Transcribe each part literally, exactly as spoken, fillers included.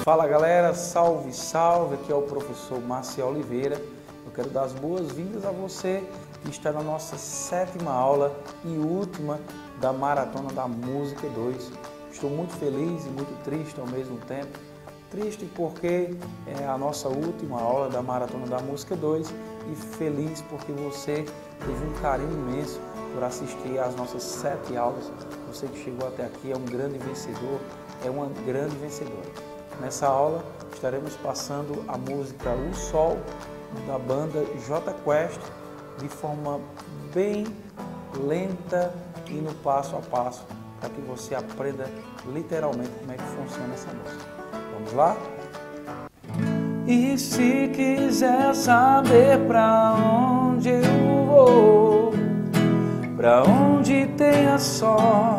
Fala galera, salve, salve, aqui é o professor Márcio Oliveira. Eu quero dar as boas-vindas a você que está na nossa sétima aula e última da Maratona da Música dois. Estou muito feliz e muito triste ao mesmo tempo. Triste porque é a nossa última aula da Maratona da Música dois e feliz porque você teve um carinho imenso por assistir às nossas sete aulas. Você que chegou até aqui é um grande vencedor, é uma grande vencedora. Nessa aula estaremos passando a música O Sol da banda J Quest de forma bem lenta e no passo a passo para que você aprenda literalmente como é que funciona essa música. Vamos lá? E se quiser saber pra onde eu vou, pra onde tenha sol,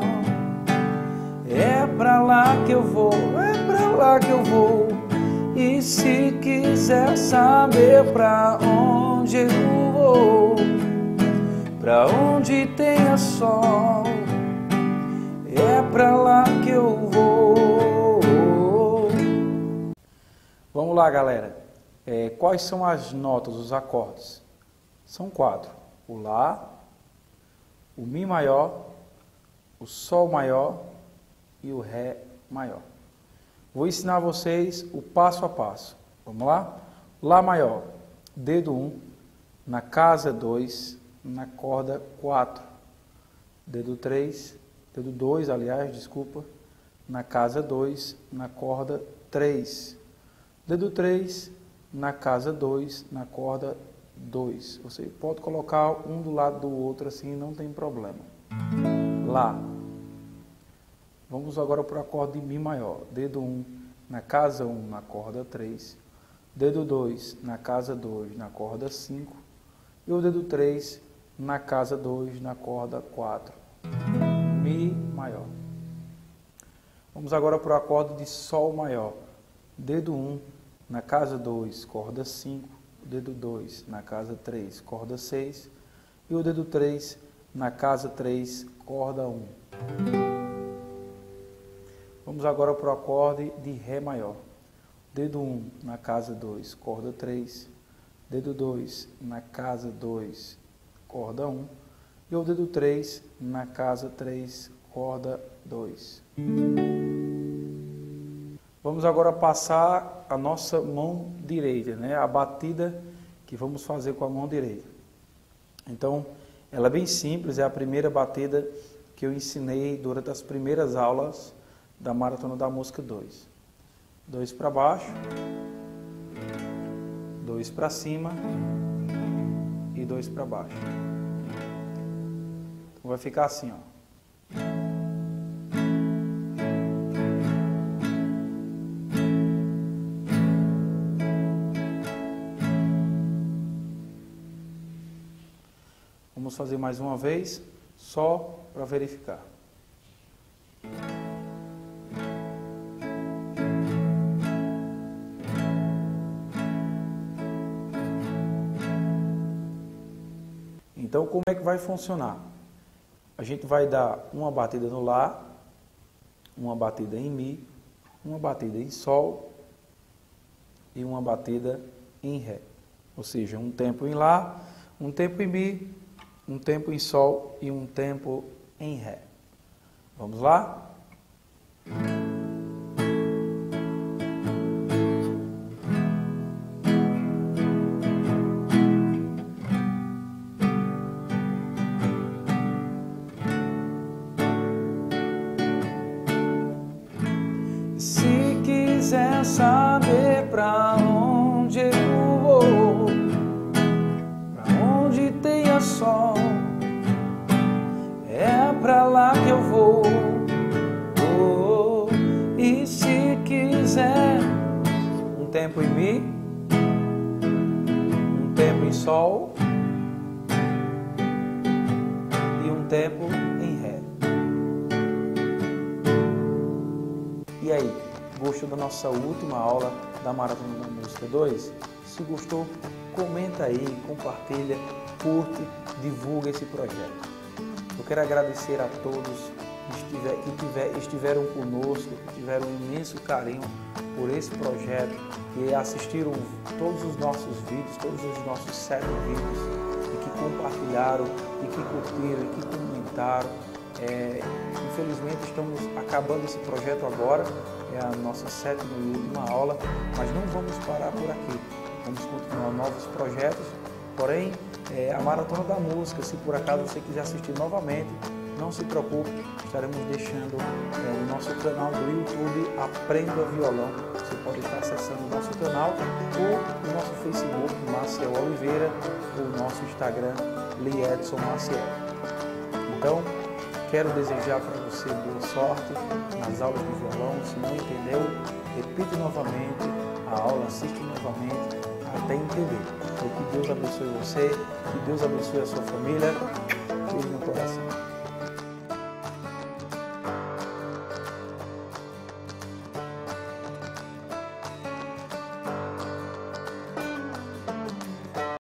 é pra lá que eu vou, é pra lá que eu vou. E se quiser saber pra onde eu vou, pra onde tenha sol, é pra lá que eu vou. Vamos lá, galera. É, quais são as notas, os acordes? São quatro. O Lá, o Mi maior, o Sol maior e o Ré maior. Vou ensinar vocês o passo a passo. Vamos lá? Lá maior, dedo um, na casa dois, na corda quatro. Dedo três, dedo dois, aliás, desculpa, na casa dois, na corda três. Dedo três, na casa dois, na corda dois. Você pode colocar um do lado do outro assim, não tem problema. Lá. Vamos agora para o acorde de Mi maior. Dedo um, na casa um, na corda três. Dedo dois, na casa dois, na corda cinco. E o dedo três, na casa dois, na corda quatro. Mi maior. Vamos agora para o acorde de Sol maior. Dedo um, na casa dois, corda cinco. Dedo dois, na casa três, corda seis. E o dedo três, na casa três, corda um. Vamos agora para o acorde de Ré maior. Dedo um, na casa dois, corda três. Dedo dois, na casa dois, corda um. E o dedo três, na casa três, corda dois. Vamos agora passar a nossa mão direita, né? A batida que vamos fazer com a mão direita. Então, ela é bem simples, é a primeira batida que eu ensinei durante as primeiras aulas da Maratona da Música dois. Dois para baixo, dois para cima e dois para baixo. Então vai ficar assim, ó. Vamos fazer mais uma vez, só para verificar. Então, como é que vai funcionar? A gente vai dar uma batida no Lá, uma batida em Mi, uma batida em Sol e uma batida em Ré. Ou seja, um tempo em Lá, um tempo em Mi, um tempo em Sol e um tempo em Ré. Vamos lá? Se quiser saber pra onde eu vou, pra onde tenha sol, é pra lá que eu vou. Oh, e se quiser um tempo em Mi, um tempo em Sol e um tempo em Ré. E aí, gostou da nossa última aula da Maratona da Música dois? Se gostou, comenta aí, compartilha, curte, divulga esse projeto. Eu quero agradecer a todos estiver, que tiver, estiveram conosco, que tiveram um imenso carinho por esse projeto, que assistiram todos os nossos vídeos, todos os nossos sete vídeos, e que compartilharam, e que curtiram, e que comentaram. É, infelizmente estamos acabando esse projeto agora, é a nossa sétima e última aula, mas não vamos parar por aqui, vamos continuar novos projetos, porém é, a Maratona da Música, se por acaso você quiser assistir novamente, não se preocupe, estaremos deixando é, o nosso canal do YouTube Aprenda Violão, você pode estar acessando o nosso canal ou o nosso Facebook Maciel Oliveira ou o nosso Instagram Liedson Maciel. Então, quero desejar para você boa sorte nas aulas de violão. Se não entendeu, repite novamente a aula, assiste novamente até entender. Então, que Deus abençoe você, que Deus abençoe a sua família.